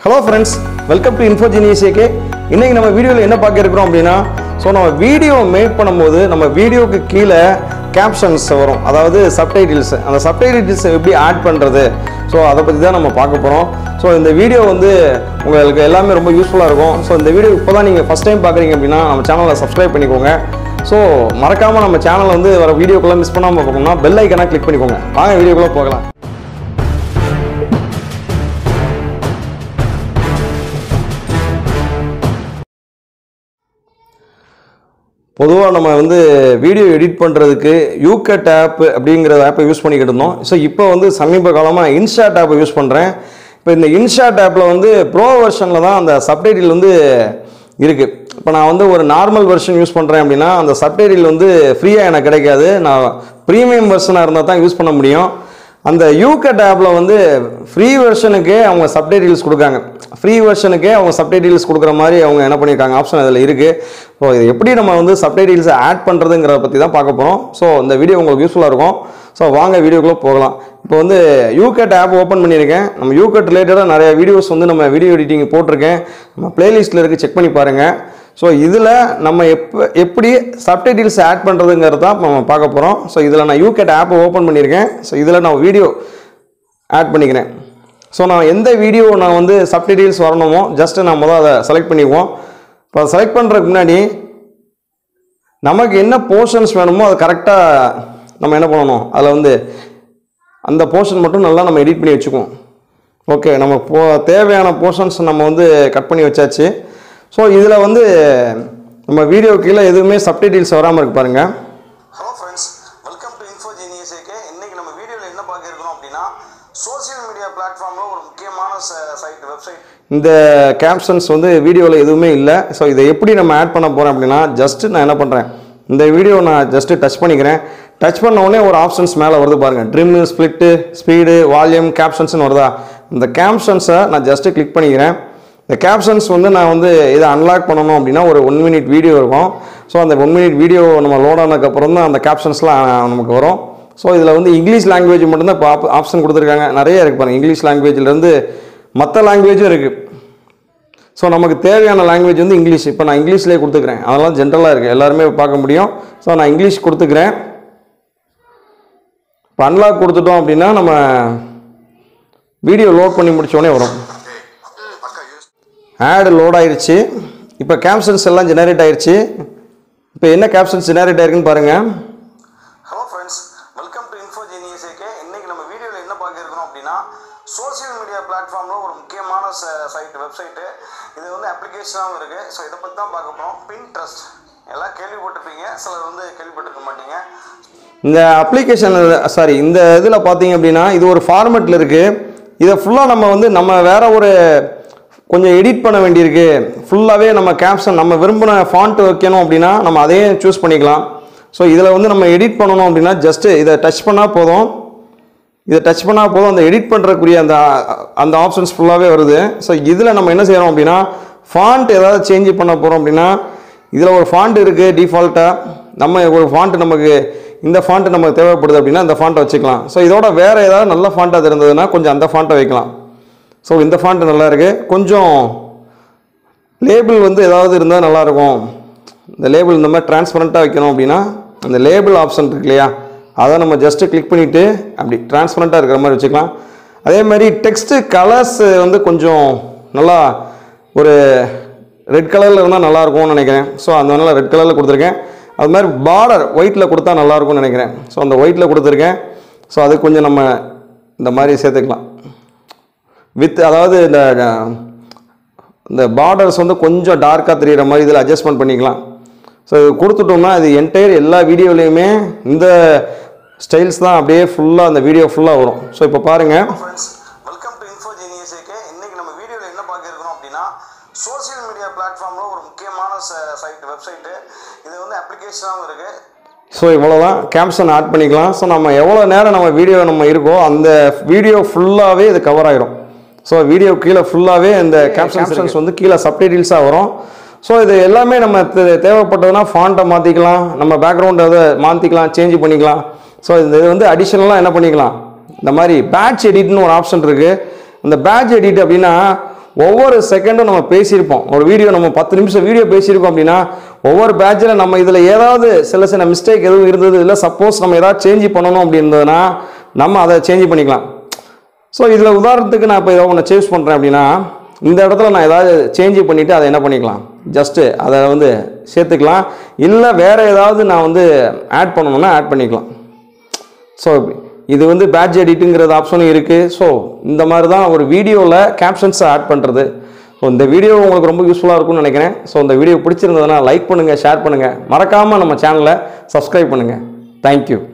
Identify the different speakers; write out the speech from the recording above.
Speaker 1: Hello friends, welcome to Infogenius AK. இன்னைக்கு நம்ம வீடியோல என்ன பார்க்க இருக்கோம் அப்படினா நம்ம வீடியோ மேக் பண்ணும்போது நம்ம வீடியோக்கு கீழ கேப்ஷன்ஸ் வரும், அதாவது சப்டைட்டில்ஸ். அந்த சப்டைட்டில்ஸ் எப்படி ஆட் பண்றது, அத பத்தி தான் நம்ம பார்க்க போறோம். இந்த வீடியோ உங்களுக்கு எல்லாமே ரொம்ப யூஸ்ஃபுல்லா இருக்கும். இந்த வீடியோ இப்போதான் நீங்க ஃபர்ஸ்ட் டைம் பார்க்குறீங்க அப்படினா நம்ம சேனலை சப்ஸ்கிரைப் பண்ணிக்கோங்க. மறக்காம நம்ம சேனலை வர வீடியோக்குள்ள மிஸ் பண்ணாம பார்க்கணும்னா பெல் ஐகானை கிளிக் பண்ணிக்கோங்க. வாங்க வீடியோக்குள்ள போகலாம். பொதுவாக நம்ம வீடியோ எடிட் பண்ணுறதுக்கு யூகட் ஆப் அப்படிங்கிற ஆப்பை யூஸ் பண்ணிக்கிட்டு இருந்தோம். இப்போ சமீப காலமாக இன்ஷாட் ஆப்பை யூஸ் பண்ணுறேன். இப்போ இந்த இன்ஷாட் ஆப்பில் ப்ரோ வெர்ஷனில் தான் அந்த சப்டைட்டில் இருக்குது. இப்போ நான் ஒரு நார்மல் வெர்ஷன் யூஸ் பண்ணுறேன் அப்படின்னா அந்த சப்டைட்டில் ஃப்ரீயாக எனக்கு கிடைக்காது. நான் ப்ரீமியம் வெர்ஷனாக இருந்தால் தான் யூஸ் பண்ண முடியும். அந்த யூகட் ஆப்பில் ஃப்ரீ வெர்ஷனுக்கே அவங்க சப்டைட்டில்ஸ் கொடுக்காங்க. ஃப்ரீ வெர்ஷனுக்கே அவங்க சப்டைட்டில்ஸ் கொடுக்குற மாதிரி அவங்க என்ன பண்ணியிருக்காங்க, ஆப்ஷன் அதில் இருக்குது. இது எப்படி நம்ம சப்டைட்டில்ஸை ஆட் பண்ணுறதுங்கிறத பற்றி தான் பார்க்க போகிறோம். இந்த வீடியோ உங்களுக்கு யூஸ்ஃபுல்லாக இருக்கும். வாங்க வீடியோக்குள்ளே போகலாம். இப்போ யூகட் ஆப் ஓப்பன் பண்ணியிருக்கேன். நம்ம யூகட் ரிலேட்டடாக நிறைய வீடியோஸ் நம்ம வீடியோ எடிட்டிங் போட்டிருக்கேன். நம்ம பிளேலிஸ்ட்டில் இருக்குது, செக் பண்ணி பாருங்கள். இதில் நம்ம எப்படி சப்டைட்டில்ஸ் ஆட் பண்ணுறதுங்கிறது தான் நம்ம பார்க்க போகிறோம். இதில் நான் யூகட் ஆப்பை ஓப்பன் பண்ணியிருக்கேன். இதில் நான் வீடியோ ஆட் பண்ணிக்கிறேன். நான் எந்த வீடியோ நான் சப்டைட்டில்ஸ் வரணுமோ ஜஸ்ட்டு நான் அதை செலக்ட் பண்ணிக்குவோம். இப்போ செலக்ட் பண்ணுறதுக்கு முன்னாடி நமக்கு என்ன போர்ஷன்ஸ் வேணுமோ அதை கரெக்டாக நம்ம என்ன பண்ணணும், அதில் அந்த போர்ஷன் மட்டும் நல்லா நம்ம எடிட் பண்ணி வச்சுக்குவோம். ஓகே, நம்ம தேவையான போர்ஷன்ஸ் நம்ம கட் பண்ணி வச்சாச்சு. இதில் நம்ம வீடியோ கீழே எதுவுமே சப்டைட்டில்ஸ் வராமல் இருக்கு பாருங்கள்.
Speaker 2: Hello friends, welcome to Infogenius AK. இன்னைக்கு நம்ம வீடியோவில் என்ன பார்க்க இருக்கோம் அப்படின்னா சோசியல் மீடியா பிளாட்ஃபார்மில் ஒரு முக்கியமான வெப்சைட்.
Speaker 1: இந்த கேப்ஷன்ஸ் வீடியோவில் எதுவுமே இல்லை. இதை எப்படி நம்ம ஆட் பண்ண போகிறேன் அப்படின்னா ஜஸ்ட்டு நான் என்ன பண்ணுறேன், இந்த வீடியோ நான் ஜஸ்ட்டு டச் பண்ணிக்கிறேன். டச் பண்ண உடனே ஒரு ஆப்ஷன்ஸ் மேலே வருது பாருங்கள், ட்ரிம்மு, ஸ்ப்ளிட்டு, ஸ்பீடு, வால்யூம், கேப்ஷன்ஸ்னு வருதா. இந்த கேப்ஷன்ஸை நான் ஜஸ்ட்டு கிளிக் பண்ணிக்கிறேன். இந்த கேப்ஷன்ஸ் நான் இதை அன்லாக் பண்ணணும் அப்படின்னா ஒரு 1 மினிட் வீடியோ இருக்கும். அந்த 1 மினிட் வீடியோ நம்ம லோட் ஆனதுக்கப்புறம் தான் அந்த கேப்ஷன்ஸ்லாம் நமக்கு வரும். இதில் இங்கிலீஷ் லாங்குவேஜ் மட்டும்தான் இப்போ ஆப்ஷன் கொடுத்துருக்காங்க. நிறைய இருக்குது பாருங்கள், இங்கிலீஷ் லாங்குவேஜ்லேருந்து மற்ற லாங்குவேஜும் இருக்குது. நமக்கு தேவையான லாங்குவேஜ் இங்கிலீஷ். இப்போ நான் இங்கிலீஷ்லேயே கொடுத்துக்கிறேன், அதெல்லாம் ஜென்ரலாக இருக்குது, எல்லாருமே பார்க்க முடியும். நான் இங்கிலீஷ் கொடுத்துக்கிறேன். இப்போ அன்லாக் கொடுத்துட்டோம் அப்படின்னா நம்ம வீடியோ லோட் பண்ணி முடித்தோடனே வரும். ஆடு லோட் ஆயிடுச்சு. இப்போ கேப்ஷன்ஸ் எல்லாம் ஜெனரேட் ஆயிடுச்சு. இப்போ என்ன கேப்ஷன்ஸ் ஜெனரேட் ஆயிருக்குன்னு பாருங்கள்.
Speaker 2: Hello friends, welcome to Infogenius AK. இன்னைக்கு நம்ம வீடியோவில் என்ன பார்க்க இருக்கோம் அப்படின்னா சோசியல் மீடியா பிளாட்ஃபார்மில் ஒரு முக்கியமான வெப்சைட்டு. இது அப்ளிகேஷனாகவும் இருக்குது. இதை பற்றி தான் பார்க்க போகிறோம். பின்ட்ரெஸ்ட் எல்லாம் கேள்விப்பட்டிருப்பீங்க, சிலர் கேள்விப்பட்டிருக்க மாட்டீங்க.
Speaker 1: இந்த அப்ளிகேஷன் இந்த இதில் பார்த்தீங்க அப்படின்னா இது ஒரு ஃபார்மெட்டில் இருக்குது. இதை ஃபுல்லாக நம்ம வேற ஒரு கொஞ்சம் எடிட் பண்ண வேண்டியிருக்கு. ஃபுல்லாகவே நம்ம கேப்ஷன் நம்ம விரும்பின ஃபாண்ட் வைக்கணும் அப்படின்னா நம்ம அதையே சூஸ் பண்ணிக்கலாம். இதில் நம்ம எடிட் பண்ணணும் அப்படின்னா ஜஸ்ட்டு இதை டச் பண்ணால் போதும். அந்த எடிட் பண்ணுறக்கூடிய அந்த ஆப்ஷன்ஸ் ஃபுல்லாகவே வருது. இதில் நம்ம என்ன செய்கிறோம் அப்படின்னா ஃபாண்ட் ஏதாவது சேஞ்ச் பண்ண போகிறோம் அப்படின்னா இதில் ஒரு ஃபாண்ட் இருக்குது டிஃபால்ட்டாக. நம்ம ஒரு ஃபாண்ட் நமக்கு இந்த ஃபாண்ட்டு நமக்கு தேவைப்படுது அப்படின்னா இந்த ஃபாண்ட்டை வச்சுக்கலாம். இதோட வேறு ஏதாவது நல்ல ஃபாண்ட்டாக இருந்ததுன்னா கொஞ்சம் அந்த ஃபாண்ட்டை வைக்கலாம். இந்த ஃபாண்ட் நல்லா இருக்குது. கொஞ்சம் லேபிள் ஏதாவது இருந்தால் நல்லாயிருக்கும். இந்த லேபிள் இந்த மாதிரி டிரான்ஸ்பரண்ட்டாக வைக்கணும் அப்படின்னா அந்த லேபிள் ஆப்ஷன் இருக்கு இல்லையா, அதை நம்ம ஜஸ்ட்டு கிளிக் பண்ணிவிட்டு அப்படி டிரான்ஸ்பரண்ட்டாக இருக்கிற மாதிரி வச்சுக்கலாம். அதே மாதிரி டெக்ஸ்ட்டு கலர்ஸ் கொஞ்சம் நல்லா ஒரு ரெட் கலரில் இருந்தால் நல்லாயிருக்கும்னு நினைக்கிறேன். அதனால ரெட் கலரில் கொடுத்துருக்கேன். அது மாதிரி பார்டர் ஒயிட்டில் கொடுத்தா நல்லாயிருக்கும்னு நினைக்கிறேன். அந்த ஒயிட்டில் கொடுத்துருக்கேன். அது கொஞ்சம் நம்ம இந்த மாதிரி சேர்த்துக்கலாம். அதாவது இந்த பார்டர்ஸ் கொஞ்சம் டார்க்காக தெரிகிற மாதிரி இதில் அட்ஜஸ்ட்மெண்ட் பண்ணிக்கலாம். இது கொடுத்துட்டோம்னா இது என்டையர் எல்லா வீடியோலையுமே இந்த ஸ்டைல்ஸ் தான் அப்படியே ஃபுல்லாக அந்த வீடியோ ஃபுல்லாக வரும். இப்போ பாருங்கள்.
Speaker 2: Welcome to Infogenius AK. இன்னைக்கு நம்ம வீடியோவில் என்ன பார்க்க இருக்கோம் அப்படின்னா சோசியல் மீடியா பிளாட்ஃபார்மில் ஒரு முக்கியமான வெப்சைட்டு. இது அப்ளிகேஷனாகவும் இருக்குது.
Speaker 1: இவ்வளோதான், கேப்ஷன் ஆட் பண்ணிக்கலாம். நம்ம எவ்வளோ நேரம் நம்ம வீடியோ இருக்கோ அந்த வீடியோ ஃபுல்லாகவே இது கவர் ஆகிடும். வீடியோ கீழே ஃபுல்லாகவே இந்த கேப்ஷன்ஸ் கீழே சப்டைட்டில்ஸாக வரும். இது எல்லாமே நம்ம தேவைப்பட்டதுன்னா ஃபாண்ட்டை மாற்றிக்கலாம், நம்ம பேக்ரவுண்ட் அதை மாற்றிக்கலாம், சேஞ்ச் பண்ணிக்கலாம். இது அடிஷ்னலாக என்ன பண்ணிக்கலாம், இந்த மாதிரி பேட்ச் எடிட்னு ஒரு ஆப்ஷன் இருக்குது. அந்த பேட்ச் எடிட் அப்படின்னா ஒவ்வொரு செகண்டும் நம்ம பேசியிருப்போம். ஒரு வீடியோ நம்ம 10 நிமிஷம் வீடியோ பேசியிருக்கோம் அப்படின்னா ஒவ்வொரு பேட்சில் நம்ம இதில் ஏதாவது சில மிஸ்டேக் எதுவும் இருந்தது, இல்லை சப்போஸ் நம்ம ஏதாவது சேஞ்ச் பண்ணணும் அப்படின்றதுனா நம்ம அதை சேஞ்ச் பண்ணிக்கலாம். ஸோ இதில் உதாரணத்துக்கு நான் இப்போ ஏதாவது ஒன்று சேஞ்ச் பண்ணுறேன் அப்படின்னா இந்த இடத்துல நான் ஏதாவது சேஞ்ச் பண்ணிவிட்டு அதை என்ன பண்ணிக்கலாம், ஜஸ்ட்டு அதை வந்து சேர்த்துக்கலாம். இல்லை வேறு ஏதாவது நான் வந்து ஆட் பண்ணணும்னா ஆட் பண்ணிக்கலாம். ஸோ இது வந்து பேட்ச் எடிட்டுங்கிறது ஆப்ஷனும் இருக்குது. ஸோ இந்த மாதிரி தான் ஒரு வீடியோவில் கேப்ஷன்ஸை ஆட் பண்ணுறது. ஸோ இந்த வீடியோ உங்களுக்கு ரொம்ப யூஸ்ஃபுல்லாக இருக்கும்னு நினைக்கிறேன். ஸோ இந்த வீடியோ பிடிச்சிருந்ததுன்னா லைக் பண்ணுங்கள், ஷேர் பண்ணுங்கள், மறக்காமல் நம்ம சேனலை சப்ஸ்கிரைப் பண்ணுங்கள். தேங்க்யூ.